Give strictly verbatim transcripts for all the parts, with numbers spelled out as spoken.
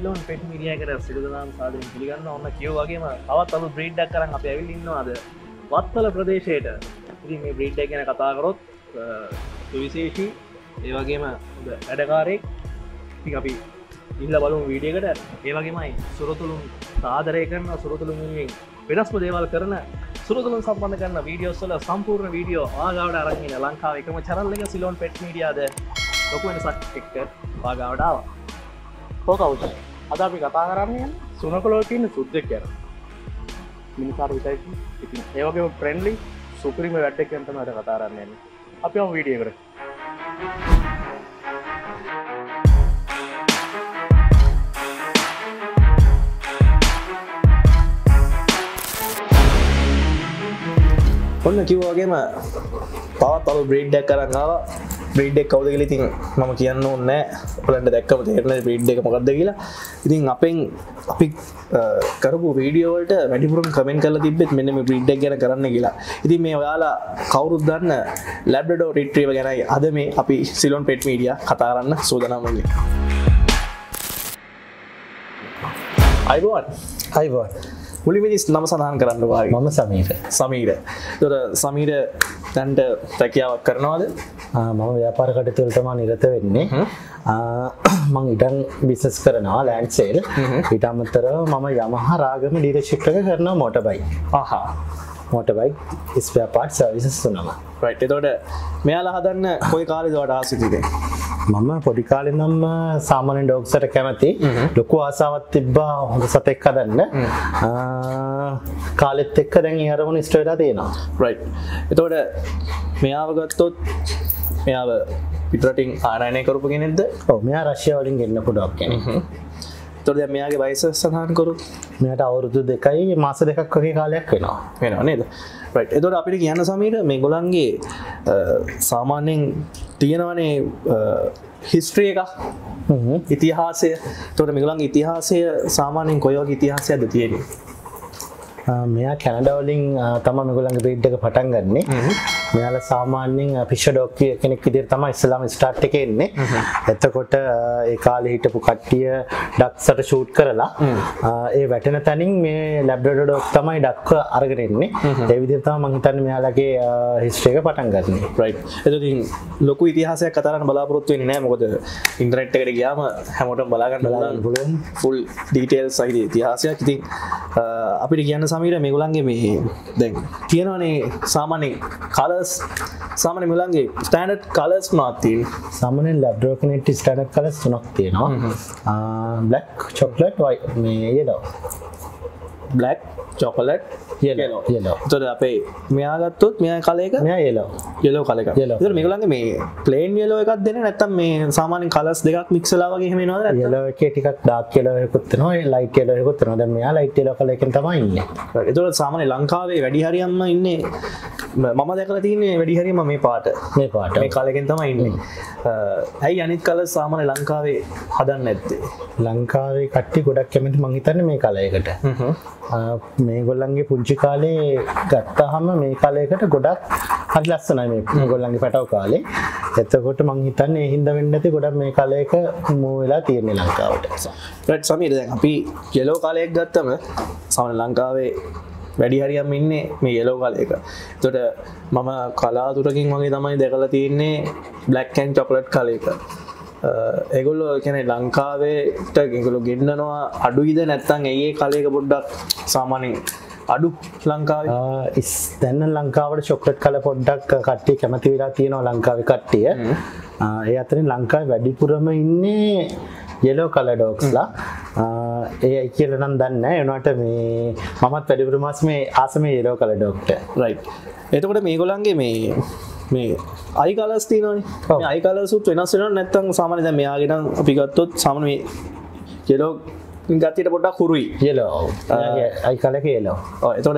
Ceylon pet media එකට සිරුදනාම සාදරයෙන් පිළිගන්නවා. ඔන්න කියෝ වගේම තවත් අලුත් බ්‍රීඩ් එකක් අරන් අපි ඇවිල්ලා ඉන්නවා අද වත්තල ප්‍රදේශයට. ඉතින් මේ බ්‍රීඩ් එක ගැන කතා කරොත් සුවිශේෂී ඒ වගේම හොඳ වැඩකාරයෙක්. ඉතින් අපි ඉන්න බලමු වීඩියෝ එකට. ඒ වගේමයි සුරතුළුන් සාදරය කරන සුරතුළුන් වෙනුවෙන් වෙනස්ම දේවල් කරන සුරතුළුන් සම්බන්ධ කරන වීඩියෝස් වල සම්පූර්ණ වීඩියෝ ආගාවට අරන් ඉන්න ලංකාවේ එකම channel එක සිලෝන් පෙට් මීඩියාද ලොකු වෙනසක් එක්ක ආගාවට ආවා. කොහොමද? අද අපි කතා කරන්නේ සුනකලෝ තියෙන සුද්දෙක් ගැන. මිනිසාට විතරයි. ඉතින් ඒ වගේම ෆ්‍රෙන්ඩ්ලි සුපිරිම වැඩක් ගැන තමයි අද කතා කරන්නේ. අපි යමු වීඩියෝ එකට. ඔන්න කිව්වා වගේම තවත් අලුත් බ්‍රීඩ් එකක් අරන් ආවා. බ්‍රීඩ් එක කවුද කියලා ඉතින් මම කියන්න ඕනේ නැහැ. ඔයාලන්ට දැක්කම තේරෙනවා බ්‍රීඩ් එක මොකක්ද කියලා. ඉතින් අපෙන් අපි කරපු වීඩියෝ වලට වැඩිපුරම කමෙන්ට් කරලා තිබ්බෙත් මෙන්න මේ බ්‍රීඩ් එක ගැන කරන්න කියලා. ඉතින් මේ ඔයාලා කවුරුත් දන්න ලැබ්‍රඩෝර් රිට්‍රීවර් ගැනයි අද මේ අපි සිලෝන් පෙට් මීඩියා කතා කරන්න සූදානම් වෙන්නේ. අයිබෝන් අයිබෝන් මුලින්ම නම සඳහන් කරන්න වාගේ. මම සමීර. සමීර. ඒතර සමීර දැන්ට රැකියාවක් කරනවද? මම ව්‍යාපාර කටයුතු වලට මම නිරත වෙන්නේ. මම ඉඩම් බිස්නස් කරනවා ලෑන්ඩ් සේල්. ඊට අමතරව මම යමහා රාගම ඩීලර්ෂිප් එක කරනවා මෝටර් බයික්. ආහා. Motor bike spare parts services තුනම. රයිට්. එතකොට මෙයාලා හදන්න කොයි කාලෙද ඔයාලට ආසයි තිබේ? මම පොඩි කාලේ නම් සාමාන්‍ය ඩොග්ස් වලට කැමති. ලොකු ආසාවක් තිබ්බා හොඳ සතෙක් හදන්න. කාලෙත් එක්ක දැන් ඒ අරමුණ ඉෂ්ට වෙලා තියෙනවා. රයිට්. එතකොට මෙයාව ගත්තොත් මෙයාව පිටරටින් ආනයනය කරපු කෙනෙක්ද? ඔව් මෙයා රෂ්‍යාව වලින් ගෙන්න පුඩක් කෙනෙක්. එතකොට දැන් මෙයාගේ වයස සඳහන් කරොත් මෙයාට අවුරුදු දෙකයි මාස දෙකක් වගේ කාලයක් වෙනවා. වෙනවා නේද? රයිට්. එතකොට අපිට කියන්න සමීර මේගොල්ලන්ගේ සාමාන්‍යයෙන් තියෙනවනේ හිස්ටරි එක ඉතිහාසය. එතකොට මේගොල්ලන්ගේ ඉතිහාසය සාමාන්‍යයෙන් කොයි වගේ ඉතිහාසයක්ද තියෙන්නේ? මෙයා කැනඩා වලින් තමයි මේගොල්ලන්ගේ බ්‍රීඩ් එක පටන් ගන්නෙ. මෙයාලා සාමාන්‍යයෙන් ෆිෂර් ඩොග් කෙනෙක් විදිහට තමයි ඉස්ලාම ස්ටාර්ට් එකේ එන්නේ. එතකොට ඒ කාලේ හිටපු කට්ටිය ඩක්ස්ට ෂූට් කරලා ඒ වැටෙන තැනින් මේ ලැබ්‍රඩෝර් ඩොග් තමයි ඩක්ව අරගෙන එන්නේ. ඒ විදිහට තමයි මම හිතන්නේ මෙයාලගේ හිස්ටරි එක පටන් ගන්නෙ. රයිට්. එතකොට ලොකු ඉතිහාසයක් කතා කරන්න බලාපොරොත්තු වෙන්නේ නැහැ. මොකද ඉන්ටර්නෙට් එකට ගියාම හැමෝටම බලා ගන්න පුළුවන් ෆුල් ඩීටේල්ස් සහිත ඉතිහාසයක්. ඉතින් අපිට කියන්න සමීර මේගොල්ලන්ගේ මේ දැන් තියෙනවනේ සාමාන්‍ය කලර්ස් සාමාන්‍ය මේගොල්ලන්ගේ ස්ටෑන්ඩඩ් කලර්ස් මොනවද තියෙන්නේ? සාමාන්‍යයෙන් ලැබ්‍රඩෝර් කෙනෙක්ට ස්ටෑන්ඩඩ් කලර්ස් තුනක් තියෙනවා. බ්ලැක්, චොක්ලට්, වයිට් මේ yellow. Black, chocolate, yellow. yellow. එතකොට අපේ මෙයා ගත්තොත් මෙයා කලර් එක මෙයා yellow. yellow කලර් එක. එතකොට මේගොල්ලන්ගේ මේ plain yellow එකක් දෙන්නේ නැත්නම් මේ සාමාන්‍ය කලර්ස් දෙකක් මික්ස් වෙලා වගේ එහෙම එනවද නැත්නම්? yellow එකේ ටිකක් dark yellow එකකුත් තියෙනවා, light yellow එකකුත් තියෙනවා. දැන් මෙයා light yellow කලර් එකෙන් තමයි ඉන්නේ. එතකොට සාමාන්‍ය ලංකාවේ වැඩි හරියක්ම ඉන්නේ මම දැකලා තියෙන්නේ වැඩි හරියම මේ පාට. මේ පාට. මේ කලර් එකෙන් තමයි ඉන්නේ. ඇයි අනිත් කලර්ස් සාමාන්‍ය ලංකාවේ හදන්නේ නැත්තේ? ලංකාවේ කට්ටිය ගොඩක් කැමති මං හිතන්නේ මේ කලර් එකට. මේගොල්ලන්ගේ පුංචි කාලේ ගත්තාම මේ කලර් එකට ගොඩක් හරි ලස්සනයි මේ මේගොල්ලන්ගේ පැටව කාලේ. එතකොට මං හිතන්නේ ඒ හින්දා වෙන්න ඇති ගොඩක් මේ කලර් එක මූව් වෙලා තියෙන්නේ ලංකාවට. රයිට් සමීර දැන් අපි yellow කලර් එක ගත්තම සාමාන්‍ය ලංකාවේ වැඩි හරියක්ම ඉන්නේ මේ yellow කලර් එක. එතකොට මම කලාතුරකින් වගේ තමයි දැකලා තියෙන්නේ black and chocolate කලර් එක. ඒගොල්ලෝ කියන්නේ ලංකාවේට ඒගොල්ලෝ ගෙන්නනවා අඩුයිද නැත්නම් ඒ කලර් එක පොඩ්ඩක් සාමාන්‍යයෙන් අඩු ලංකාවේ? දැන් ලංකාවට චොක්ලට් කලර් පොඩ්ඩක් කට්ටිය කැමති වෙලා තියෙනවා ලංකාවේ කට්ටිය. ඒ අතරින් ලංකාවේ වැඩිපුරම ඉන්නේ yellow color dogs ලා. ඒ කියලා නම් දන්නේ නැහැ. ඒනට මේ මමත් වැඩිපුර මාස් මේ ආසමේ yellow color dog ට. රයිට්. එතකොට මේගොල්ලන්ගේ මේ මේ අයි කලර්ස් තියෙනවනේ. මේ අයි කලර්ස් උත් වෙනස් වෙනවද නැත්නම් සාමාන්‍ය දැන් මෙයාගේ නම් අපි ගත්තොත් සාමාන්‍ය මේ yellow ගතියට පොඩ්ඩක් හුරුයි. yellow. අයි කලර් එක yellow. ඔව්. එතකොට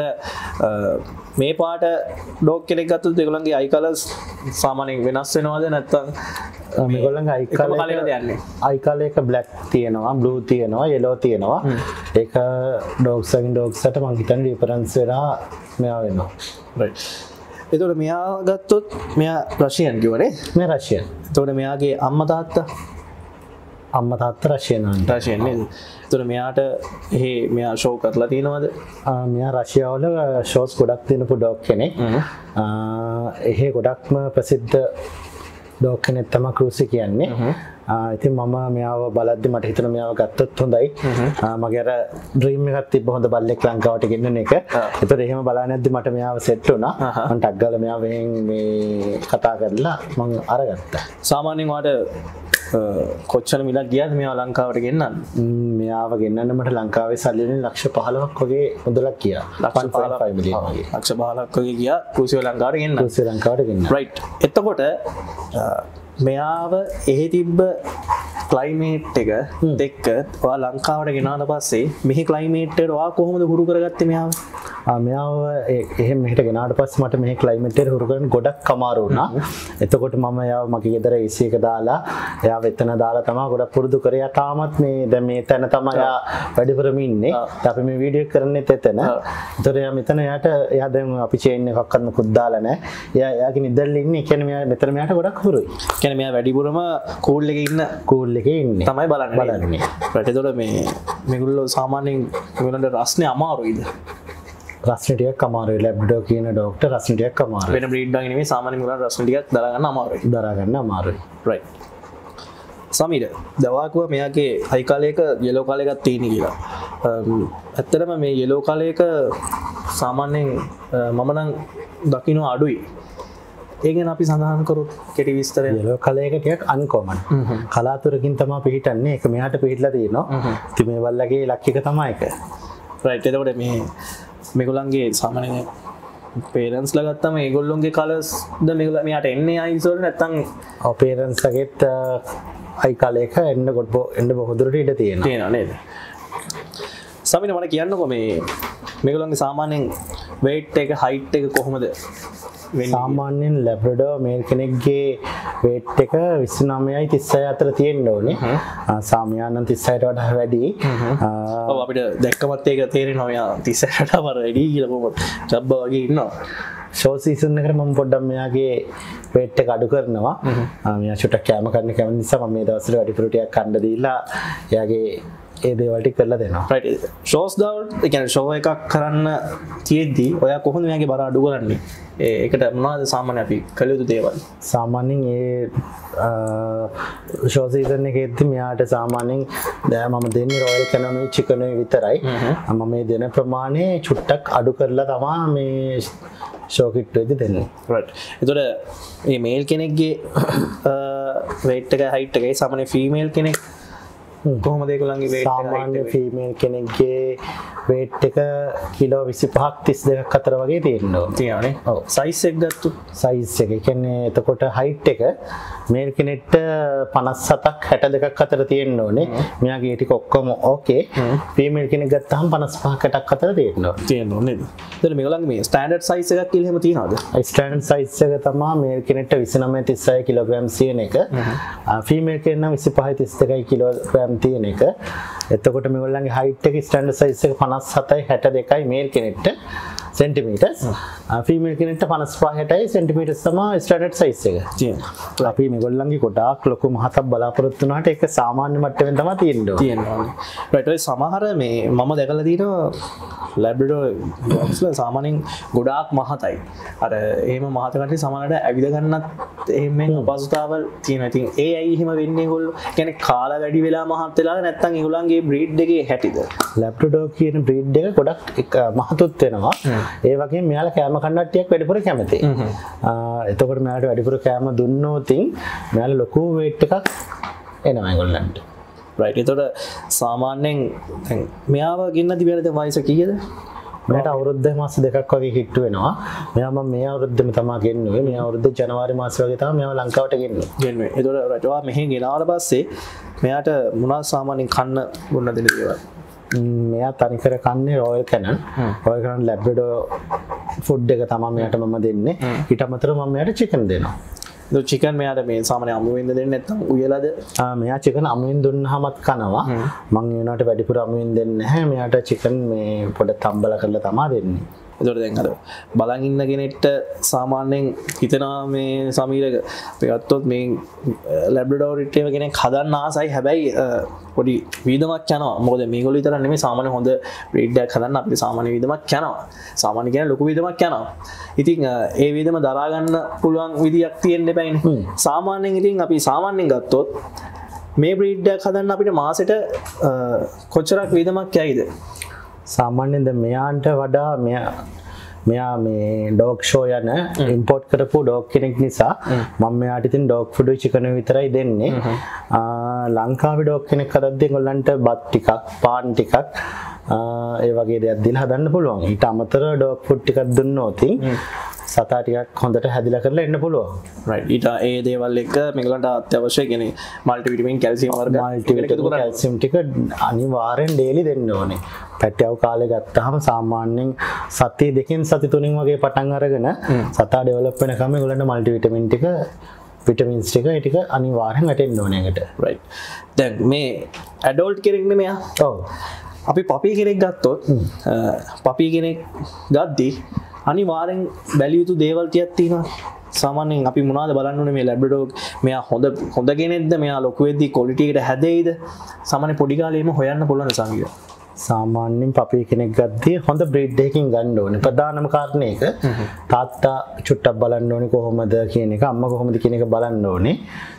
මේ පාට ඩොග් කෙනෙක් ගත්තොත් ඒගොල්ලන්ගේ අයි කලර්ස් සාමාන්‍යයෙන් වෙනස් වෙනවද නැත්නම් මේගොල්ලන්ගේ අයි කලර් යන්නේ? අයි කලර් එක black තියෙනවා, blue තියෙනවා, yellow තියෙනවා. ඒක dogs වලින් dogs ට මම හිතන්නේ ඩිෆරන්ස් වෙලා මෙයා වෙනවා. right. එතකොට මෙයා ගත්තොත් මෙයා රෂියන් කිව්වනේ. මෙයා රෂියන්. එතකොට මෙයාගේ අම්මා තාත්තා අම්මා තාත්තා රෂියානු රෂියන් නේද? ඒතර මෙයාට එහෙ මෙයා ෂෝ කරලා තියෙනවද? මෙයා රෂියාවල ෂෝස් ගොඩක් දෙනපු ඩොග් කෙනෙක්. එහෙ ගොඩක්ම ප්‍රසිද්ධ ඩොග් කෙනෙක් තමයි ක්‍රූසි කියන්නේ. ඉතින් මම මෙයාව බලද්දි මට හිතුණා මෙයාව ගත්තොත් හොඳයි. මගේ අර ඩ්‍රීම් එකක් තිබ්බ හොඳ බල්ලෙක් ලංකාවට ගෙන්නන එක. ඒතර එහෙම බලන්නේ නැද්දි මට මෙයාව සෙට් වුණා. මම ටක් ගාලා මෙයාවෙන් මේ කතා කරලා මම අරගත්තා. සාමාන්‍යයෙන් වාට කොච්චර මිලක් ගියාද මෙයාව ලංකාවට ගෙන්නන්න? මෙයාව ගෙන්නන්න මට ලංකාවේ සල්ලි වලින් ලක්ෂ පහළොවක් වගේ මුදලක් ගියා. ලක්ෂ පහළොවක් මිලියන වගේ. ලක්ෂ පහළොවක් වගේ ගියා ක්‍රූසිව ලංකාවට ගෙන්නන්න. ක්‍රූසිව ලංකාවට ගෙන්නන්න. රයිට්. එතකොට මෙයාව එහෙ තිබ්බ ක්ලයිමේට් එක දෙක්ක ඔයා ලංකාවට ගෙනාට පස්සේ මෙහි ක්ලයිමේට් එකට ඔයා කොහොමද හුරු කරගත්තේ මෙයාව? මෙයාව එහෙම මෙහෙට ගෙනාට පස්සේ මට මෙහි ක්ලයිමේට් එක හුරු කරන්න ගොඩක් අමාරු වුණා. එතකොට මම එයාව මගේ ගෙදර ඒ සී එක දාලා එයාව එතන දාලා තමයි ගොඩක් පුරුදු කරේ. යා තාමත් මේ දැන් මේ තැන තමයි එයා වැඩිපුරම ඉන්නේ. අපි මේ වීඩියෝ එක කරන්නේත් එතන. ඒතර එයා මෙතන එයාට එයා දැන් අපි චේන් එකක්වත් මොකුත් දාලා නැහැ. එයා එයාගේ නිදැල්ල ඉන්නේ. ඒ කියන්නේ මෙයා මෙතන මෙයාට ගොඩක් හුරුයි. කියන්නේ මෙයා වැඩිපුරම කූල් එකේ ඉන්න කූල් එකේ ඉන්නේ. තමයි බලන්නේ. බලන්නේ. රයිට්. ඒතකොට මේ මේගොල්ලෝ සාමාන්‍යයෙන් මේගොල්ලන්ට රස්නේ අමාරුයිද? රස්නේ ටිකක් අමාරුයි. ලැබ්‍රඩෝ කියන ඩොක්ටර් රස්නේ ටිකක් අමාරුයි. වෙන බ්‍රීඩ් වගේ නෙමෙයි සාමාන්‍යයෙන් මේගොල්ලන්ට රස්නේ ටිකක් දරා ගන්න අමාරුයි. දරා ගන්න අමාරුයි. රයිට්. සමීර දවාකුව මෙයාගේ හයි කාලයක යෙලෝ කාලයකක් තියෙන කියලා. ඇත්තටම මේ යෙලෝ කාලයක සාමාන්‍යයෙන් මම නම් දකින්න අඩුයි. ඒ ගැන අපි සඳහන් කරොත් කෙටි විස්තරය. යෙලෝ කලයක ටිකක් අන්කොමන්. කලාතුරකින් තමයි පිහිටන්නේ. ඒක මෙයාට පිහිටලා තියෙනවා. ඉතින් මේ බල්ලගේ ලක් එක තමයි ඒක. රයිට්. එතකොට මේ මේගොල්ලන්ගේ සාමාන්‍යයෙන් පේරන්ට්ස් ලා ගත්තම ඒගොල්ලොන්ගේ කලර්ස් ද මේගොල්ලෝ මෙයාට එන්නේ අයිස් වල නැත්තම් ඔව් පේරන්ට්ස් ලගෙත් අයි කලයක එන්න කොට එන්න බොහෝ දුරට ඉඩ තියෙනවා. තියෙනවා නේද? සමීර මට කියන්නකෝ මේ මේගොල්ලන්ගේ සාමාන්‍යයෙන් weight එක height එක කොහොමද? සාමාන්‍යයෙන් ලැබ්‍රඩෝ මේල් කෙනෙක්ගේ weight එක විසිනමයයි තිස්සය අතර තියෙන්න ඕනේ. සාමාන්‍යයෙන් තිස්සයට වඩා වැඩි. ඔව් අපිට දැක්කමත් ඒක තේරෙනවා මෙයා තිස්සයට වඩා වැඩි කියලා කොහොමද? ජබ්බා වගේ ඉන්නවා. ෂෝ සීසන් එකට මම පොඩ්ඩක් මෙයාගේ weight එක අඩු කරනවා. මෙයා චුට්ටක් කැම කන්න කැමති නිසා මම මේ දවස්වල වැඩිපුර ටිකක් කන්න දීලා එයාගේ ඒ දේවල් ටික කරලා දෙනවා. රයිට්. ෂෝස් දාල් ඒ කියන්නේ ෂෝ එකක් කරන්න තියෙද්දි ඔයා කොහොමද මෙයාගේ බර අඩු කරන්නේ? ඒකට මොනවද සාමාන්‍ය අපි කළ යුතු දේවල්? සාමාන්‍යයෙන් ඒ ෂෝ සීසන් එකේදී මෙයාට සාමාන්‍යයෙන් දැන් මම දෙන්නේ රොයල් කැනෝනි චිකන් විතරයි. මම මේ දෙන ප්‍රමාණය චුට්ටක් අඩු කරලා තමයි මේ ෂෝ කිට් එකේදී දෙන්නේ. රයිට්. ඒතකොට මේ මේල් කෙනෙක්ගේ weight එක height එකයි සාමාන්‍ය ෆීමේල් කෙනෙක් කොහොමද ඒගොල්ලන්ගේ weight එක? සාමාන්‍ය ෆීමේල් කෙනෙක්ගේ weight එක කිලෝ විසිපහක් තිස් දෙකක් අතර වගේ තියෙනවා. තියෙනවානේ. ඔව්. size එක ගත්තොත් size එක. ඒ කියන්නේ එතකොට height එක මේල් කෙනෙක්ට පනස් හතක් හැට දෙකක් අතර තියෙන්න ඕනේ. මෙයාගේ ටික ඔක්කොම ඕකේ. ෆීමේල් කෙනෙක් ගත්තාම පනස් පහක් හැටක් අතර තියෙනවා. තියෙනවා නේද? එතන මේගොල්ලන්ගේ මේ ස්ටෑන්ඩඩ් size එකක් කියලා එහෙම තියනවද? ස්ටෑන්ඩඩ් size එක තමයි මේල් කෙනෙක්ට විසිනමය තිස්සය කිලෝග්‍රෑම් තියෙන එක. ෆීමේල් කෙනෙක් නම් විසිපහයි තිස් දෙකයි කිලෝග්‍රෑම් තියෙන එක. එතකොට මේගොල්ලන්ගේ height එක ස්ටෑන්ඩඩ් size එක පනස් හතයි හැට දෙකයි මේල් කෙනෙක්ට සෙන්ටිමීටර්ස්. ෆීමේල් කෙනෙක්ට පනස් පහ හැටයි සෙන්ටිමීටර්ස් තමයි ස්ටෑන්ඩඩ් size එක. තියෙනවා. අපි මේගොල්ලන්ගේ ගොඩාක් ලොකු මහතක් බලාපොරොත්තු වුණාට ඒක සාමාන්‍ය මට්ටමින් තමයි තියෙන්නේ. තියෙනවා. රයිට්. ඔය සමහර මේ මම දැකලා තියෙනවා ලැබ්‍රඩෝ ඩොග්ස්ලා සාමාන්‍යයෙන් ගොඩාක් මහතයි. අර එහෙම මහත කට්ටිය සමහරට ඇවිද ගන්නත් එහෙම අපහසුතාවල් තියෙනවා. ඉතින් ඒ ඇයි එහෙම වෙන්නේ ඒගොල්ලෝ? කියන්නේ කාලා වැඩි වෙලා මහත් වෙලා නැත්නම් ඒගොල්ලන්ගේ බ්‍රීඩ් එකේ හැටිද? ලැබ්‍රඩෝ කියන බ්‍රීඩ් එක ගොඩක් මහතුත් වෙනවා. ඒ වගේම මෙයාලා කෑම කන්නට්ටියක් වැඩිපුර කැමතියි. එතකොට මෙයාලට වැඩිපුර කෑම දුන්නොත් මෙයාලා ලොකු weight එකක් එනවා ඒගොල්ලන්ට. රයිට්. ඒතකොට සාමාන්‍යයෙන් දැන් මෙයාව ගෙන්න තිබෙන දැන් වයස කීයද? මෙයාට අවුරුද්ද මාස දෙකක් වගේ හිටු වෙනවා. මෙයා මම මේ අවුරුද්දෙම තමයි ගෙන්නුවේ. මේ අවුරුද්ද ජනවාරි මාසෙ වගේ තමයි මෙයාව ලංකාවට ගෙන්නුවේ. ගෙන්නුවේ. ඒතකොට රයිට්. ඔයා මෙහෙන් ගෙනාවට පස්සේ මෙයාට මොනවද සාමාන්‍යයෙන් කන්න බොන්න දෙන දේවල්? මෙයා තනිකර කන්නේ Royal Canin. Royal Canin Labrador food එක තමයි මෙයාට මම දෙන්නේ. ඊට අමතරව මම මෙයාට චිකන් දෙනවා. ඒ චිකන් මෙයාට මේ සාමාන්‍ය අමුවෙන්ද දෙන්නේ නැත්නම් උයලාද? ආ මෙයා චිකන් අමුවෙන් දුන්නාමත් කනවා. මම ඒනට වැඩිපුර අමුවෙන් දෙන්නේ නැහැ. මෙයාට චිකන් මේ පොඩ තම්බල කරලා තමයි දෙන්නේ. එතකොට දැන් අර බලන් ඉන්න කෙනෙක්ට සාමාන්‍යයෙන් හිතනවා මේ සමීරක අපි ගත්තොත් මේ ලැබ්‍රඩෝර් රිට්‍රීවර් කෙනෙක් හදන්න ආසයි හැබැයි පොඩි වියදමක් යනවා මොකද මේගොල්ලෝ විතර නෙමෙයි සාමාන්‍ය හොඳ බ්‍රීඩ් එකක් හදන්න අපිට සාමාන්‍ය වියදමක් යනවා සාමාන්‍ය කියන්නේ ලොකු වියදමක් යනවා ඉතින් ඒ වියදම දරා ගන්න පුළුවන් විදියක් තියෙන්න එපායිනේ සාමාන්‍යයෙන් ඉතින් අපි සාමාන්‍යයෙන් ගත්තොත් මේ බ්‍රීඩ් එකක් හදන්න අපිට මාසෙට කොච්චරක් වියදමක් යයිද සාමාන්‍යයෙන් දැන් මෙයාන්ට වඩා මෙයා මෙයා මේ ඩොග් ෂෝ යන ඉම්පෝට් කරපු ඩොග් කෙනෙක් නිසා මම මෙයාට ඉතින් ඩොග් ෆුඩ් චිකන් විතරයි දෙන්නේ ලංකාවේ ඩොග් කෙනෙක් හදද්දී ඒගොල්ලන්ට බත් ටිකක් පාන් ටිකක් ඒ වගේ දේවල් දීලා හදන්න පුළුවන් ඊට අමතරව ඩොග් ෆුඩ් ටිකක් දුන්නොත් සතා ටිකක් හොඳට හැදිලා කරලා එන්න පුළුවන් රයිට් ඊට ඒ දේවල් එක මේගොල්ලන්ට අත්‍යවශ්‍ය කියන්නේ මල්ටි විටමින් කැල්සියම් වර්ග මල්ටි විටමින් කැල්සියම් ටික අනිවාර්යෙන් ඩේලි දෙන්න ඕනේ පැටියව කාලේ ගත්තාම සාමාන්‍යයෙන් සති දෙකෙන් සති තුනෙන් වගේ පටන් අරගෙන සතා ඩෙවලොප් වෙනකම් ඒගොල්ලන්ට මල්ටි විටමින් ටික විටමින්ස් ටික ඒ ටික අනිවාර්යෙන් වැටෙන්න ඕනේ ඒකට රයිට් දැන් මේ ඇඩල්ට් කෙනෙක් නේ මෙයා ඔව් අපි පපි කෙනෙක් ගත්තොත් පපි කෙනෙක් ගද්දී අනිවාර්යෙන් බැලිය යුතු දේවල් ටිකක් තියෙනවා සාමාන්‍යයෙන් අපි මොනවද බලන්න ඕනේ මේ ලැබ්‍රඩෝර් මෙයා හොඳ හොඳ කෙනෙක්ද මෙයා ලොකු වෙද්දී ක්වොලිටි එකට හැදෙයිද සාමාන්‍ය පොඩි කාලේම හොයන්න පුළුවන් සංගීත සාමාන්‍යයෙන් පපි කෙනෙක් ගද්දී හොඳ බ්‍රීඩ් එකකින් ගන්න ඕනේ ප්‍රධානම කාරණේ එක තාත්තා චුට්ටක් බලන්න ඕනේ කොහොමද කියන එක අම්මා කොහොමද කියන එක බලන්න ඕනේ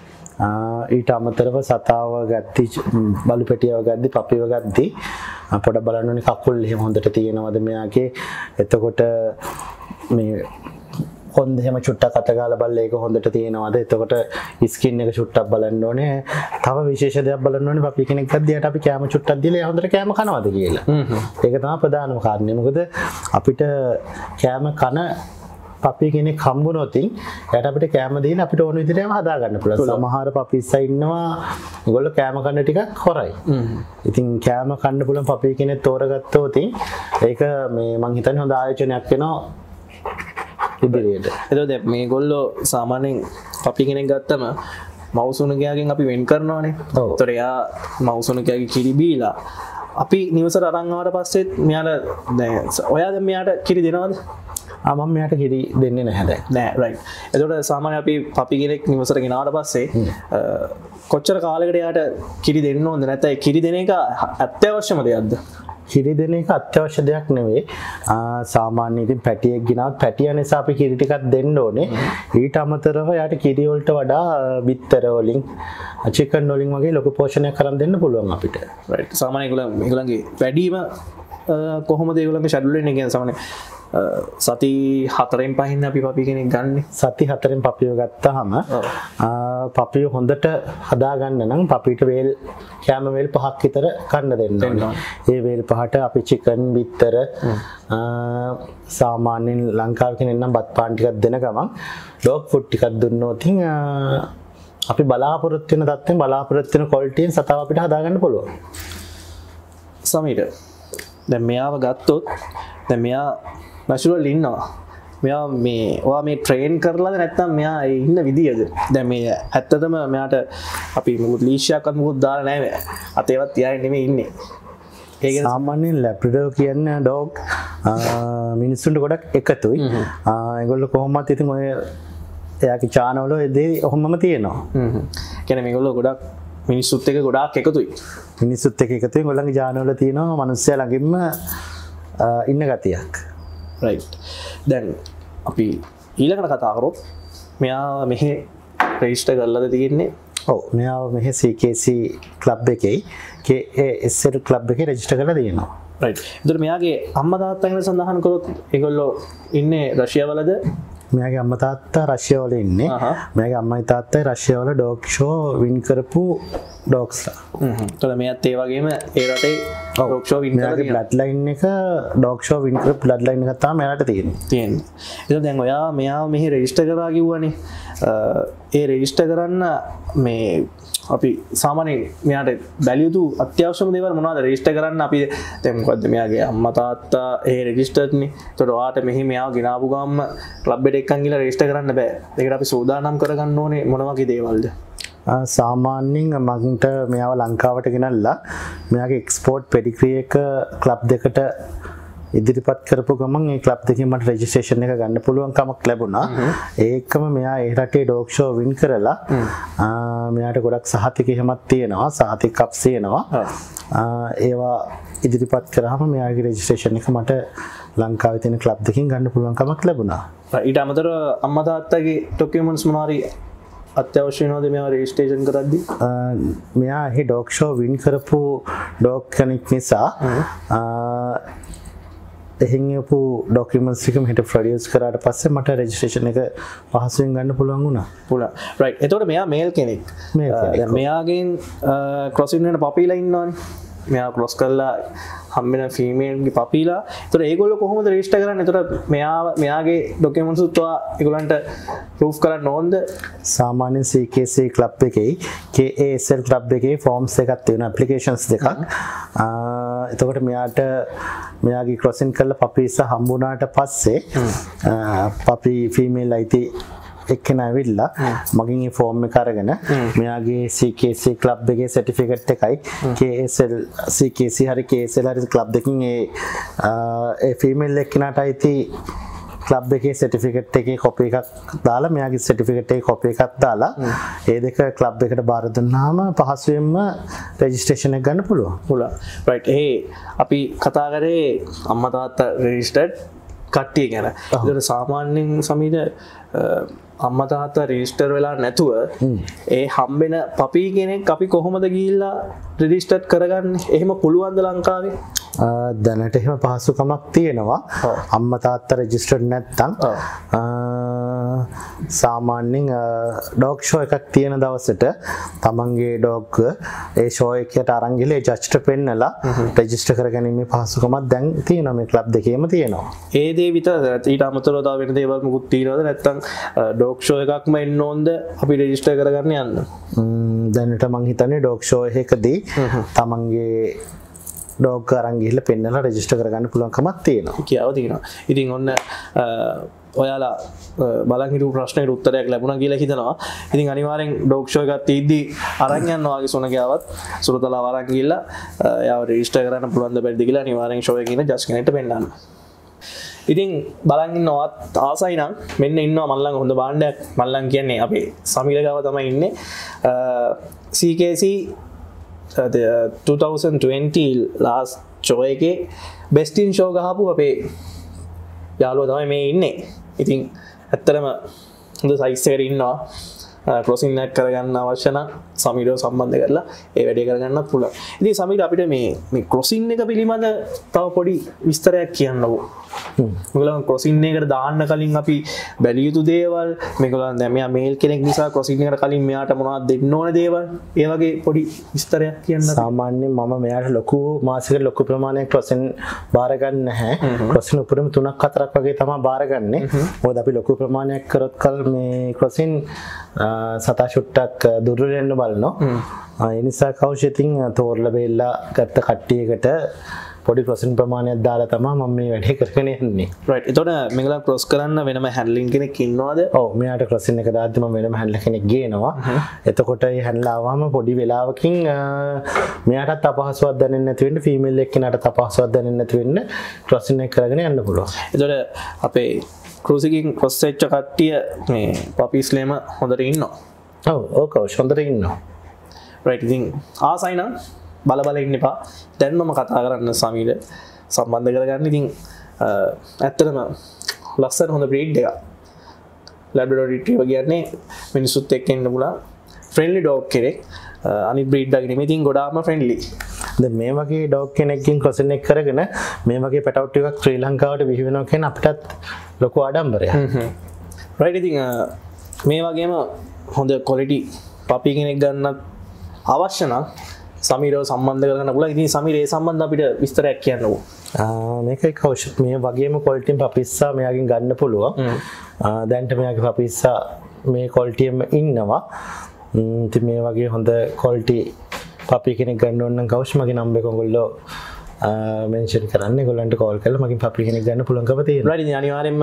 ඊට අමතරව සතාව ගද්දි බලු පැටියව ගද්දි පපිව ගද්දි පොඩ බලන්න ඕනේ කකුල් එහෙම හොඳට තියෙනවද මෙයාගේ එතකොට මේ හොඳ එහෙම චුට්ටක් අත ගාලා බලලා ඒක හොඳට තියෙනවද එතකොට ස්කින් එක චුට්ටක් බලන්න ඕනේ තව විශේෂ දෙයක් බලන්න ඕනේ පපි කෙනෙක් ගද්දියට අපි කැම චුට්ටක් දීලා එයා හොඳට කැම කනවද කියලා ඒක තමයි ප්‍රධානම කාරණේ මොකද අපිට කැම කන පපි කෙනෙක් හම්බුනොත් එයාට අපිට කැම දීලා අපිට ඕන විදිහටම හදා ගන්න පුළුවන්. සමහර පපිස්සා ඉන්නවා ඒගොල්ලෝ කැම කන්න ටිකක් හොරයි. ඉතින් කැම කන්න පුළුවන් පපි කෙනෙක් තෝරගත්තොත් ඒක මේ මං හිතන්නේ හොඳ ආයෝජනයක් වෙනවා ඉදිරියට. එතකොට මේගොල්ලෝ සාමාන්‍යයෙන් පපි කෙනෙක් ගත්තම මවුසුණකයාගෙන් අපි වෙන් කරනවානේ. ඒතකොට එයා මවුසුණකයාගේ කිරි බීලා අපි නිවසට අරන් ආවට පස්සෙත් මෙයාට දැන් ඔයා දැන් මෙයාට කිරි දෙනවද? මම මෙයාට කිරි දෙන්නේ නැහැ දැන්. නෑ රයිට්. එතකොට සාමාන්‍ය අපි පපි කෙනෙක් නිවසට ගෙනාවට පස්සේ කොච්චර කාලයකට එයාට කිරි දෙන්න ඕනද නැත්නම් කිරි දෙන එක අත්‍යවශ්‍යම දෙයක්ද? කිරි දෙන එක අත්‍යවශ්‍ය දෙයක් නෙවෙයි. සාමාන්‍ය ඉතින් පැටියෙක් ගෙනාවත් පැටියා නිසා අපි කිරි ටිකක් දෙන්න ඕනේ. ඊට අමතරව යාට කිරි වලට වඩා බිත්තර වලින් චිකන් වලින් වගේ ලොකු පෝෂණයක් කරන් දෙන්න පුළුවන් අපිට. රයිට්. සාමාන්‍ය ඒගොල්ලෝ ඒගොල්ලන්ගේ වැඩිම කොහොමද ඒගොල්ලන්ගේ ෂෙඩියුල් එක කියන්නේ සාමාන්‍ය සති හතරෙන් පහින් අපි පපි කෙනෙක් ගන්න. සති හතරෙන් පපිව ගත්තාම පපිව හොඳට හදා ගන්න නම් පපිට වේල් කැම වේල් පහක් විතර කන්න දෙන්න ඕනේ. ඒ වේල් පහට අපි චිකන් බිත්තර සාමාන්‍යයෙන් ලංකාවේ කෙනෙක් නම් බත් පාන් ටිකක් දෙන ගමන් ඩොග් ෆුඩ් ටිකක් දුන්නොත් අපි බලාපොරොත්තු වෙන තත්ත්වෙන් බලාපොරොත්තු වෙන ක්වොලිටියෙන් සතාව අපිට හදා ගන්න පුළුවන්. සමීර දැන් මෙයාව ගත්තොත් දැන් මෙයා නැචරල් ඉන්නවා. මෙයා මේ ඔයා මේ ට්‍රේන් කරලාද නැත්නම් මෙයා ඉන්න විදියද? දැන් මේ ඇත්තටම මෙයාට අපි මොකද ලීෂ්‍යයක්වත් මොකද දාලා නැහැ. අතේවත් තියාගෙන නෙමෙයි ඉන්නේ. ඒක සාමාන්‍යයෙන් ලැබ්‍රඩෝර් කියන්නේ ඩොග් මිනිස්සුන්ට ගොඩක් එකතුයි. ඒගොල්ලෝ කොහොමවත් ඉතින් ඔය එයාගේ channel වල ඒ දේ ඔහොමම තියෙනවා. හ්ම්. කියන්නේ මේගොල්ලෝ ගොඩක් මිනිස්සුත් එක්ක ගොඩාක් එකතුයි. මිනිස්සුත් එක්ක එකතුයි. ඒගොල්ලන්ගේ channel වල තියෙනවා මිනිස්සයා ළඟින්ම ඉන්න ගතියක්. රයිට්. දැන් අපි ඊළඟට කතා කරොත් මෙයා මෙහි රෙජිස්ටර් කරලාද තියෙන්නේ? ඔව් මෙයා මෙහි C K C ක්ලබ් එකේ K A S L club එකේ රෙජිස්ටර් කරලා තියෙනවා. රයිට්. ඒතර මෙයාගේ අම්මා තාත්තා ගැන සඳහන් කරොත් ඒගොල්ලෝ ඉන්නේ රෂියාවලද? මෙයාගේ අම්මා තාත්තා රෂියාවල ඉන්නේ. මෙයාගේ අම්මයි තාත්තයි රෂියාවල ඩොග් ෂෝ වින් කරපු ඩොග්ස්ලා. හ්ම්. ඒතර මෙයාත් ඒ වගේම ඒ රටේ ඩොග් ෂෝ වින් කරලා තියෙනවා. බ්ලඩ් ලයින් එක ඩොග් ෂෝ වින් කරපු බ්ලඩ් ලයින් එකක් තමයි මෙයාට තියෙන්නේ. තියෙන්නේ. ඒක දැන් ඔයා මෙයා මෙහි රෙජිස්ටර් කරා කිව්වනේ. ඒ රෙජිස්ටර් කරන්න මේ අපි සාමාන්‍ය මෙයාට බැලියුතු අත්‍යවශ්‍යම දේවල් මොනවද රෙජිස්ටර් කරන්න අපි දැන් මොකද්ද මෙයාගේ අම්මා තාත්තා ඒ රෙජිස්ටර්ඩ්නේ. ඒතකොට ඔයාට මෙහි මෙයාව ගෙනාවු ගාම ක්ලබ් එකට එක්කන් ගිහලා රෙජිස්ටර් කරන්න බෑ. ඒකට අපි සූදානම් කරගන්න ඕනේ මොන වගේ දේවල්ද? සාමාන්‍යයෙන් මන්ට මෙයාව ලංකාවට ගෙනල්ලා මෙයාගේ එක්ස්පෝර්ට් පෙඩිග්‍රී එක ක්ලබ් දෙකට ඉදිරිපත් කරපු ගමන් ඒ ක්ලබ් දෙකෙන් මට රෙජිස්ට්‍රේෂන් එක ගන්න පුළුවන් කමක් ලැබුණා. ඒකම මෙයා ඒ රටේ ඩොග් ෂෝ වින් කරලා මෙයාට ගොඩක් සහතික එහෙමත් තියෙනවා. සහතික කප්ස් තියෙනවා. ඒවා ඉදිරිපත් කරාම මෙයාගේ රෙජිස්ට්‍රේෂන් එක මට ලංකාවේ තියෙන ක්ලබ් දෙකකින් ගන්න පුළුවන් කමක් ලැබුණා. ඊට අමතරව අම්මා තාත්තගේ ඩොකියුමන්ට්ස් මොනවාරි අත්‍යවශ්‍ය වෙනවද මේවා රෙජිස්ට්‍රේෂන් කරද්දී? මෙයා ඒ ඩොග් ෂෝ වින් කරපු ඩොග් කෙනෙක් නිසා එහෙන් යපු ඩොකියුමන්ට්ස් එක මෙහෙට ප්‍රොඩියුස් කරාට පස්සේ මට රෙජිස්ට්‍රේෂන් එක පහසුවෙන් ගන්න පුළුවන් වුණා. පුළුවන්. රයිට්. එතකොට මෙයා මේල් කෙනෙක්. දැන් මෙයාගෙන් ක්‍රොසින් වෙන පපීලා ඉන්නවනේ. මෙයා ක්‍රොස් කරලා හම්බෙන ෆීමේල්ගේ පපීලා. එතකොට ඒගොල්ලෝ කොහොමද රෙජිස්ටර් කරන්නේ? එතකොට මෙයා මෙයාගේ ඩොකියුමන්ට්ස් උත් ඔයා ඒගොල්ලන්ට ප්‍රූෆ් කරන්න ඕනද? සාමාන්‍යයෙන් C K C ක්ලබ් එකේ K A S L club එකේ ෆෝම්ස් එකක් තියෙනවා, ඇප්ලිකේෂන්ස් දෙකක්. එතකොට මෙයාට මෙයාගේ ක්‍රොසින් කරලා පපීස් හම්බුණාට පස්සේ පපී ෆීමේල් අයිති එක්කෙනා ඇවිල්ලා මගෙන් මේ ෆෝම් එක අරගෙන මෙයාගේ C K C ක්ලබ් එකේ සර්ටිෆිකේට් එකයි K S L C K C හරි K S L හරි ක්ලබ් දෙකකින් ඒ ඒ ෆීමේල් එක්කෙනාට අයිති ක්ලබ් එකේ සර්ටිෆිකේට් එකේ කොපි එකක් දාලා මෙයාගේ සර්ටිෆිකේට් එකේ කොපි එකක් දාලා ඒ දෙක ක්ලබ් එකට බාර දුන්නාම පහසුවෙන්ම රෙජිස්ට්‍රේෂන් එක ගන්න පුළුවන්. පුළුවන්. රයිට්. ඒ අපි කතා කරේ අම්මා තාත්තා රෙජිස්ටර්ඩ් කට්ටිය ගැන. ඒකට සාමාන්‍යයෙන් සමීර අම්මා තාත්තා රෙජිස්ටර් වෙලා නැතුව ඒ හම්බෙන පපී කෙනෙක් අපි කොහොමද ගිහිල්ලා රෙජිස්ටර් කරගන්නේ? එහෙම පුළුවන්ද ලංකාවේ? දැනට එහෙම පහසුකමක් තියෙනවා. අම්මා තාත්තා රෙජිස්ටර්ඩ් නැත්නම් සාමාන්‍යයෙන් ඩොග් ෂෝ එකක් තියෙන දවසට තමන්ගේ ඩොග් ඒ ෂෝ එකට අරන් ගිහලා ජජ්ට පෙන්නලා රෙජිස්ටර් කරගැනීමේ පහසුකමක් දැන් තියෙනවා. මේ ක්ලබ් දෙකේම තියෙනවා. ඒ දේ විතරද? ඊට අමතරව තව වෙන දේවල් මොකුත් තියෙනවද? නැත්නම් ඩොග් ෂෝ එකක්ම එන්න ඕනද අපි රෙජිස්ටර් කරගන්න යන්න? දැනට මං හිතන්නේ ඩොග් ෂෝ එකකදී තමන්ගේ ඩොග් අරන් ගිහලා පෙන්නලා රෙජිස්ටර් කරගන්න පුළුවන් කමක් තියෙනවා. කියාව තියෙනවා. ඉතින් ඔන්න ඔයාලා බලන් හිටපු ප්‍රශ්නෙට උත්තරයක් ලැබුණා කියලා හිතනවා. ඉතින් අනිවාර්යෙන් ඩොග් ෂෝ එකක් තීද්දි අරන් යනවා වගේ සොනගාවත් සුරතලා වරන් ගිහලා එයාව රෙජිස්ටර් කරන්න පුළුවන් ද බැරිද කියලා අනිවාර්යෙන් ෂෝ එකේ ඉන්න ජජ් කෙනෙක්ට පෙන්නන්න. ඉතින් බලන් ඉන්නවත් ආසයි නම් මෙන්න ඉන්නවා මන් ළඟ හොඳ භාණ්ඩයක්. මන් ළඟ කියන්නේ අපේ සමීර ගාව තමයි ඉන්නේ. C K C twenty twenty last show එකේ best in show ගහපු අපේ යාළුවා තමයි මේ ඉන්නේ. ඉතින් ඇත්තටම හොඳ සයිස් එකකට ඉන්නවා. ක්‍රොසින් එක කරගන්න අවශ්‍ය නම් සමීරව සම්බන්ධ කරලා ඒ වැඩේ කරගන්නත් පුළුවන්. ඉතින් සමීර අපිට මේ මේ ක්‍රොසින් එක පිළිබඳ තව පොඩි විස්තරයක් කියන්නකෝ. මේගොල්ලන් ක්‍රොසින් එකට දාන්න කලින් අපි බැලිය යුතු දේවල්, මේගොල්ලන් දැන් මෙයා මේල් කෙනෙක් නිසා ක්‍රොසින් එකට කලින් මෙයාට මොනවද දෙන්න ඕන දේවල්, ඒ වගේ පොඩි විස්තරයක් කියන්න. සාමාන්‍යයෙන් මම මෙයාට ලොකු මාසිකට ලොකු ප්‍රමාණයක් ක්‍රොසින් බාර ගන්න නැහැ. ක්‍රොසින් උපරිම තුනක් හතරක් වගේ තමයි බාරගන්නේ. මොකද අපි ලොකු ප්‍රමාණයක් කරොත් කල මේ ක්‍රොසින් සතා ෂුට්ටක් දුර්වල වෙන්න බලනවා. ඒ නිසා කවුෂිතින් තෝරලා බෙල්ලා ගත්ත කට්ටියකට පොඩි ක්‍රොසින් ප්‍රමාණයක් දාලා තමයි මම මේ වැඩේ කරගෙන යන්නේ. රයිට්. එතකොට මේගොල්ලෝ ක්‍රොස් කරන්න වෙනම හැන්ඩ්ලින් කෙනෙක් ඉන්නවද? ඔව්. මෙයාට ක්‍රොසින් එක දාද්දි මම වෙනම හැන්ඩ්ලර් කෙනෙක් ගේනවා. එතකොට මේ හැන්ඩ්ලර් ආවම පොඩි වෙලාවකින් මෙයාටත් අපහසුවක් දැනෙන්නේ නැති වෙන්න, ෆීමේල් එක්කෙනාටත් අපහසුවක් දැනෙන්නේ නැති වෙන්න ක්‍රොසින් එක කරගෙන යන්න පුළුවන්. එතකොට අපේ ක්‍රොසින් ක්‍රොස් වෙච්ච කට්ටිය මේ පපීස්ලේම හොඳට ඉන්නවා. ඔව්. ඕක හොඳට ඉන්නවා. රයිට්. ඉතින් ආසයි නම් බල බල ඉන්න එපා. දැන් මම කතා කරන්න සමීර සම්බන්ධ කරගන්න. ඉතින් ඇත්තටම ලස්සන හොඳ බ්‍රීඩ් එකක්. ලැබ්‍රඩෝර් රිට්‍රීවර් කියන්නේ මිනිස්සුත් එක්ක ඉන්න පුළුවන් ෆ්‍රෙන්ඩ්ලි ඩොග් කෙනෙක්. අනිත් බ්‍රීඩ් එකක් නෙමෙයි. ඉතින් ගොඩාක්ම ෆ්‍රෙන්ඩ්ලි. දැන් මේ වගේ ඩොග් කෙනෙක්ගෙන් ක්‍රොසින් එක කරගෙන මේ වගේ පැටවුට් එකක් ශ්‍රී ලංකාවට බිහි වෙනවා කියන අපිටත් ලොකු ආඩම්බරයක්. රයිට්. ඉතින් මේ වගේම හොඳ ක්වොලිටි පපි කෙනෙක් ගන්නත් අවශ්‍ය නම් සමීරව සම්බන්ධ කරගන්න පුළුවන්. ඉතින් සමීර ඒ සම්බන්ධ අපිට විස්තරයක් කියන්නකෝ. මේකයි කෞෂික් මේ වගේම ක්වොලිටියෙන් පපිස්සා මෙයාගෙන් ගන්න පුළුවන්. දැන්ට මෙයාගේ පපිස්සා මේ ක්වොලිටියෙම ඉන්නවා. ඉතින් මේ වගේ හොඳ ක්වොලිටි පපි කෙනෙක් ගන්න ඕන නම් කෞෂ් මගේ නම්බර් එක ඔයගොල්ලෝ මෙන්ෂන් කරන්න. ඒගොල්ලන්ට කෝල් කරලා මගෙන් පපි කෙනෙක් ගන්න පුළුවන්කම තියෙනවා. රයිට්. ඉතින් අනිවාර්යෙන්ම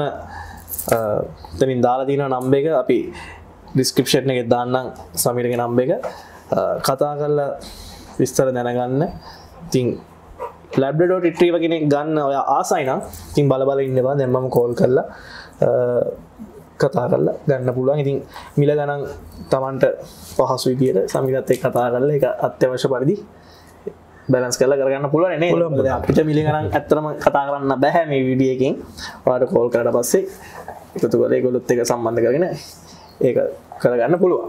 එතනින් දාලා තියෙන නම්බර් එක අපි ඩිස්ක්‍රිප්ෂන් එකේ දාන්නම් සමීරගේ නම්බර් එක. කතා කරලා විස්තර දැනගන්න. ඉතින් ලැබ්‍රඩෝර් රිට්‍රීවර් කෙනෙක් ගන්න ඔය ආසයි නම් ඉතින් බල බල ඉන්නවා. දැන් මම කෝල් කරලා කතා කරලා ගන්න පුළුවන්. ඉතින් මිල ගණන් Tamanට පහසු විදියට සමීරත් එක්ක කතා කරලා ඒක අත්‍යවශ්‍ය පරිදි බැලන්ස් කරලා කරගන්න පුළුවන් නේ. අපිට මිල ගණන් ඇත්තටම කතා කරන්න බෑ මේ වීඩියෝ එකෙන්. ඔයාලට කෝල් කරලා පස්සේ එකතු කරලා ඒගොල්ලොත් එක්ක සම්බන්ධ කරගෙන ඒක කරගන්න පුළුවන්.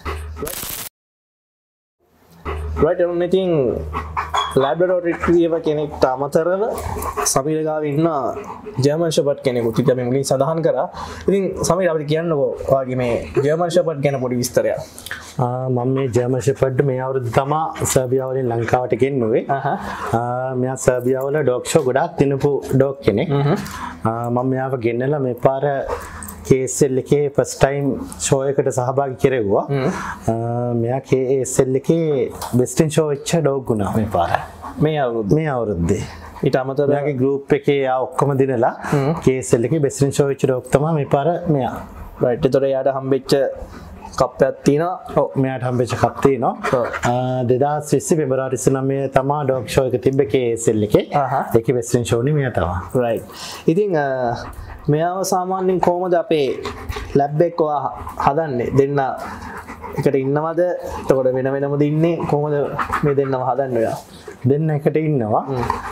right on ඉතින් ලැබ්‍රඩෝර් රිට්‍රීවර් කෙනෙක්ට අමතරව සමීර ගාව ඉන්න ජර්මන් ෂෙපර්ඩ් කෙනෙකුත් ඉතින් අපි මුලින් සඳහන් කරා. ඉතින් සමීර අපිට කියන්නකෝ ඔයාගේ මේ ජර්මන් ෂෙපර්ඩ් ගැන පොඩි විස්තරයක්. මම මේ ජර්මන් ෂෙපර්ඩ් මේ අවුරුද්ද තමයි සර්බියාව වලින් ලංකාවට ගෙන්නුවේ. මෙයා සර්බියාව වල ඩොග් ෂෝ ගොඩාක් දිනපු ඩොග් කෙනෙක්. මම මෙයාව ගෙන්නලා මේ පාර K S L එකේ ෆස්ට් ටයිම් ෂෝ එකට සහභාගී කෙරෙව්වා. මෙයා K S L එකේ බෙස්ට් ඉන් ෂෝ වෙච්ච ඩොග් වුණා මේ පාර. මේ අවුරුද්ද මේ අවුරුද්දේ. ඊට අමතරව මෙයාගේ ගෲප් එකේ ආ ඔක්කොම දිනලා K S L එකේ බෙස්ට් ඉන් ෂෝ වෙච්ච ඩොග් තමයි මේ පාර මෙයා. රයිට්. ඒතර එයාට හම්බෙච්ච කප්පයක් තියෙනවා. ඔව් මෙයාට හම්බෙච්ච කප් තියෙනවා. දෙදාස් විස්ස පෙබරවාරි ඉස්සනමය තමයි ඩොග් ෂෝ එක තිබ්බ K S L එකේ. ඒකේ බෙස්ට් ඉන් ෂෝ නේ මෙයා තමයි. රයිට්. ඉතින් මෙයාව සාමාන්‍යයෙන් කොහොමද අපේ ලැබ් එක හදන්නේ? දෙන්න එකට ඉන්නවද? එතකොට වෙන වෙනමද ඉන්නේ? කොහොමද මේ දෙන්නව හදන්නේ ඔයා? දෙන්න එකට ඉන්නවා.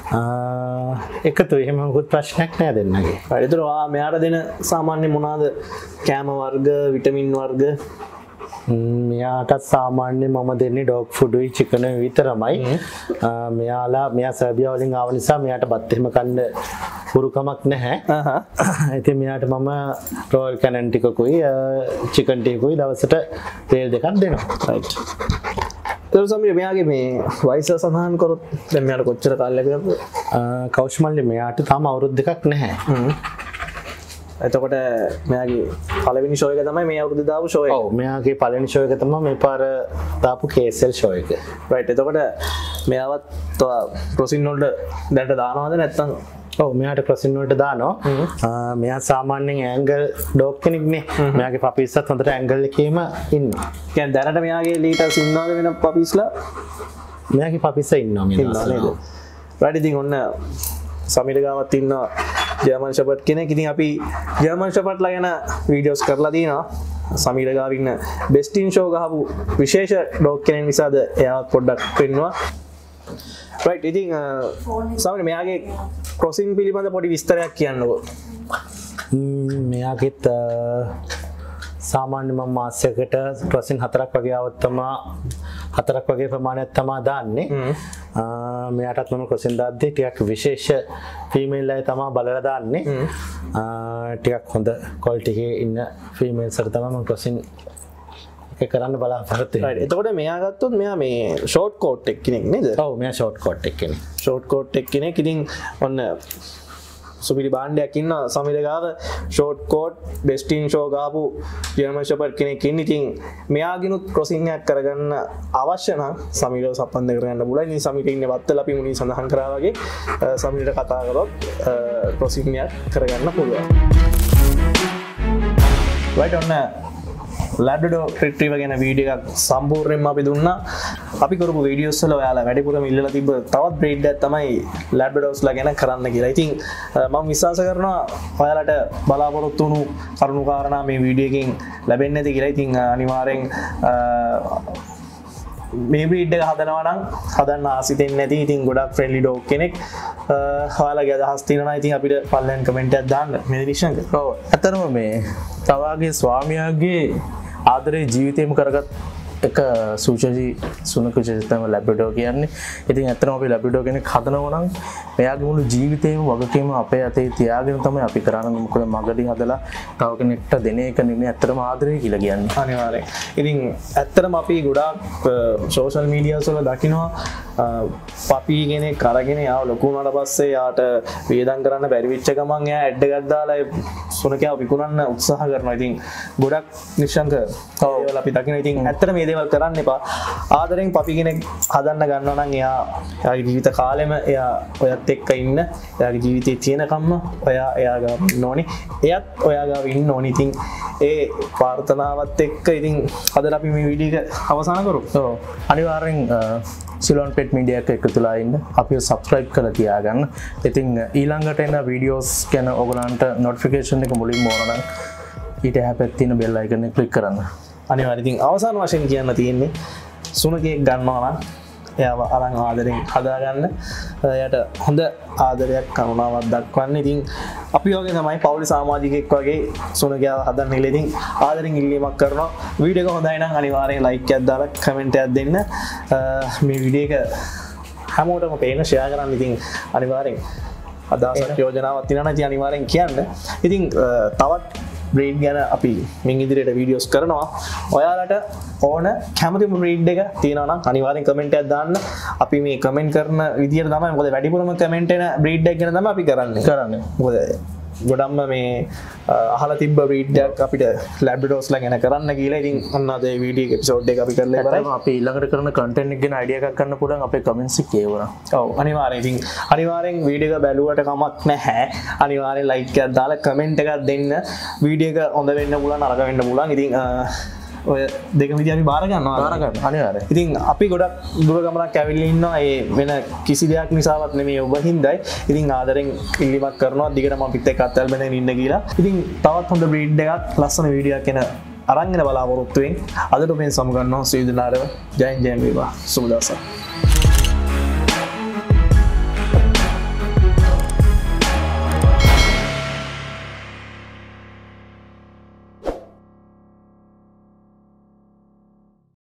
එකතු එහෙම මොකුත් ප්‍රශ්නයක් නෑ දෙන්නගේ. හරි. ඒතර ඔයා මෙයාට දෙන සාමාන්‍ය මොනවාද? කෑම වර්ග, විටමින් වර්ග? මෙයාට සාමාන්‍ය මම දෙන්නේ ඩොග් ෆුඩුයි චිකන් විතරමයි. මෙයාලා මෙයා සර්බියාව වලින් ආව නිසා මෙයාට බත් එහෙම කන්න පුරුකමක් නැහැ. ඉතින් මෙයාට මම රෝයල් කැනන් ටිකකුයි චිකන් ටිකකුයි දවසට තේල් දෙකක් දෙනවා. රයිට්. ඒතර සමීර මෙයාගේ මේ වයස සඳහන් කරොත් දැන් මෙයාට කොච්චර කාලයකද? කෞෂ්මල්ලි මෙයාට තාම අවුරුදු දෙකක් නැහැ. එතකොට මෙයාගේ පළවෙනි ෂෝ එක තමයි මේ අවුරුද්ද දාපු ෂෝ එක. ඔව් මෙයාගේ පළවෙනි ෂෝ එක තමයි මේ පාර දාපු K S L ෂෝ එක. රයිට්. එතකොට මෙයාවත් ප්‍රොසින් වලට දැනට දානවද නැත්නම්? ඔව් මෙයාට ප්‍රොසින් වලට දානවා. මෙයා සාමාන්‍යයෙන් ඇන්ගල් ඩොග් කෙනෙක්නේ. මෙයාගේ පපීස්වත් හොඳට ඇන්ගල් එකේම ඉන්නවා. කියන්නේ දැනට මෙයාගේ ලීටර්ස් ඉන්නවද වෙන පපීස්ලා? මෙයාගේ පපීස් ඉන්නවා මේ නේද? රයිට්. ඉතින් ඔන්න සමීර ගාවත් ඉන්න ජර්මන් ෂෙපර්ඩ් කෙනෙක්. ඉතින් අපි ජර්මන් ෂෙපර්ඩ්ලා ගැන වීඩියෝස් කරලා තියෙනවා. සමීර ගාව ඉන්න බෙස්ට් ඉන් ෂෝ ගහපු විශේෂ ඩොග් කෙනෙක් නිසාද එයාවත් පොඩ්ඩක් පෙන්නවා. රයිට්. ඉතින් සමීර මෙයාගේ ක්‍රොසින් පිළිබඳ පොඩි විස්තරයක් කියන්නකෝ. මෙයාගෙත් සාමාන්‍ය මම මාසයකට ක්‍රොසින් හතරක් වගේ આવත් තමයි හතරක් වගේ ප්‍රමාණයක් තමයි දාන්නේ. මෙයාටත් මම ක්‍රොසින් දාද්දී ටිකක් විශේෂ ෆීමේල් අය තමයි බලලා දාන්නේ. ටිකක් හොඳ ක්වොලිටි එකේ ඉන්න ෆීමේල්ස් අර තමයි මම ක්‍රොසින් එක කරන්න බලාපොරොත්තු වෙන්නේ. රයිට්. එතකොට මෙයා ගත්තොත් මෙයා මේ ෂෝට් කෝට් එක කෙනෙක් නේද? ඔව් මෙයා ෂෝට් කෝට් එක කෙනෙක්. ෂෝට් කෝට් එක කෙනෙක්. ඉතින් ඔන්න සුපිරි බාණ්ඩයක් ඉන්න සමීර ගාව short coat best in show ගාපු ජර්මන් ෂෙපර්ඩ් කෙනෙක් ඉන්න. ඉතින් මෙයාගිනුත් ක්‍රොසින් එකක් කරගන්න අවශ්‍ය නම් සමීරව සම්බන්ධ කරගන්න පුළුවන්. ඉතින් සමීර ඉන්නේ වත්තල අපි මුලින් සඳහන් කරා වගේ සමීරට කතා කරොත් ක්‍රොසින් එකක් කරගන්න පුළුවන්. right ඔන්න ලැබ්‍රඩෝර් රිට්‍රීවර් ගැන වීඩියෝ එකක් සම්පූර්ණයෙන්ම අපි දුන්නා. අපි කරපු වීඩියෝස් වල ඔයාලා වැඩිපුරම ඉල්ලලා තිබ්බ තවත් බ්‍රීඩ් එකක් තමයි ලැබ්‍රඩෝර්ස්ලා ගැන කරන්න කියලා. ඉතින් මම විශ්වාස කරනවා ඔයාලට බලාපොරොත්තු වුණු කරුණු කාරණා මේ වීඩියෝ එකෙන් ලැබෙන්නේ නැති කියලා. ඉතින් අනිවාර්යෙන් මේ බ්‍රීඩ් එක හදනවා නම් හදන්න ආසිතෙන්නේ නැති ඉතින් ගොඩක් ෆ්‍රෙන්ඩ්ලි ඩොග් කෙනෙක්. ඔයාලගේ අදහස් තියෙනවා නම් ඉතින් අපිට පල්ලෙන් කමෙන්ට් එකක් දාන්න. මේ දිශංක. ඔව්. අතරම මේ තවාගේ ස්වාමියාගේ ආදරේ ජීවිතේම කරගත් එක සූචජී සුනක චරිතම ලැබ්‍රඩෝර් කියන්නේ. ඉතින් ඇත්තටම අපි ලැබ්‍රඩෝර් කෙනෙක් හදනවා නම් මෙයාගේ මුළු ජීවිතේම වගකීම අපේ අතේ තියාගෙන තමයි අපි කරන්නේ. මොකද මගදී හදලා තව කෙනෙක්ට දෙන එක නෙමෙයි ඇත්තටම ආදරේ කියලා කියන්නේ. අනිවාර්යෙන්. ඉතින් ඇත්තටම අපි ගොඩාක් සෝෂල් මීඩියාස් වල දකිනවා පපි කෙනෙක් අරගෙන යාව ලොකු වුණාට පස්සේ යාට වේදම් කරන්න බැරි වෙච්ච ගමන් එයා ඇඩ් එකක් දාලා ඒ සුනකයා විකුණන්න උත්සාහ කරනවා. ඉතින් ගොඩක් නිශ්ශංක ඒවල අපි දකිනවා. ඉතින් ඇත්තට මේ දේවල් කරන්න එපා. ආදරෙන් පපි කෙනෙක් හදන්න ගන්නවා නම් එයා එයාගේ ජීවිත කාලෙම එයා ඔයත් එක්ක ඉන්න, එයාගේ ජීවිතේ තියෙනකම්ම ඔයා එයා ගාව ඉන්න ඕනේ. එයත් ඔයා ගාව ඉන්න ඕනේ. ඉතින් ඒ ප්‍රාර්ථනාවත් එක්ක ඉතින් හදලා අපි මේ වීඩියෝ එක අවසන් කරමු. ඔව් අනිවාර්යෙන් සිලොන් පෙට් මීඩියා එක එකතුලා ඉන්න අපිව සබ්ස්ක්‍රයිබ් කරලා තියාගන්න. ඉතින් ඊළඟට එන වීඩියෝස් ගැන ඔයගලන්ට නොටිෆිකේෂන් එක මුලින්ම ඕන නම් ඊට එහා පැත්තේ තියෙන බෙල් අයිකන් එක ක්ලික් කරන්න. අනිවාර්යෙන් ඉතින් අවසාන වශයෙන් කියන්න තියෙන්නේ සුනකෙක් ගන්නවා නම් එයාව අරන් ආදරෙන් හදාගන්න. එයාට හොඳ ආදරයක් කරුණාවක් දක්වන්න. ඉතින් අපි වගේ තමයි පෞලි සමාජිකෙක් වගේ සුනකයාව හදන්න කියලා ඉතින් ආදරෙන් ඉල්ලීමක් කරනවා. වීඩියෝ එක හොඳයි නම් අනිවාර්යෙන් ලයික් එකක් දාලා කමෙන්ට් එකක් දෙන්න. මේ වීඩියෝ එක හැමෝටම පේන ෂෙයා කරන්න. ඉතින් අනිවාර්යෙන් අදහසක් යෝජනාවක් තියෙනවා නම් අනිවාර්යෙන් කියන්න. ඉතින් තවත් බ්‍රීඩ් ගැන අපි මින් ඉදිරියට වීඩියෝස් කරනවා. ඔයාලට ඕන කැමතිම බ්‍රීඩ් එක තියෙනවා නම් අනිවාර්යෙන් කමෙන්ට් එකක් දාන්න. අපි මේ කමෙන්ට් කරන විදියට තමයි මොකද වැඩිපුරම කමෙන්ට් එන බ්‍රීඩ් එක ගැන තමයි අපි කරන්නේ. කරන්නේ. මොකද ගොඩක්ම මේ අහලා තිබ්බ බ්‍රීඩ් එකක් අපිට ලැබ්‍රඩෝස්ලා ගැන කරන්න කියලා. ඉතින් අන්න අද මේ වීඩියෝ එපිසෝඩ් එක අපි කරලා ඉවරයි. අපි ඊළඟට කරන කන්ටෙන්ට් එක ගැන අයිඩියා එකක් ගන්න පුළුවන් අපේ කමෙන්ට්ස් එකේ කියවලා. ඔව් අනිවාර්යෙන්. ඉතින් අනිවාර්යෙන් වීඩියෝ එක බැලුවට කමක් නැහැ. අනිවාර්යෙන් ලයික් එකක් දාලා කමෙන්ට් එකක් දෙන්න. වීඩියෝ එක හොඳ වෙන්න පුළුවන් නරක වෙන්න පුළුවන්. ඉතින් ඔය දෙක විදිහ අපි බාර ගන්නවා. බාර ගන්න අනිවාර්යෙන්. ඉතින් අපි ගොඩක් දුර ගමනක් ඇවිල්ලා ඉන්නවා. ඒ වෙන කිසි දෙයක් නිසාවත් නෙමෙයි ඔබ හින්දායි. ඉතින් ආදරෙන් ඉල්ලීමක් කරනවා දිගටම අපිත් එක්ක අත්වල බඳගෙන ඉන්න කියලා. ඉතින් තවත් හොඳ බ්‍රීඩ් එකක් ලස්සන වීඩියෝ එකක් එන අරන් එන බලාපොරොත්තු වෙමින් අදට මේ සමු ගන්නවා. සීදුනාරව ජයෙන් ජයෙන් වේවා. සුබ දවසක්.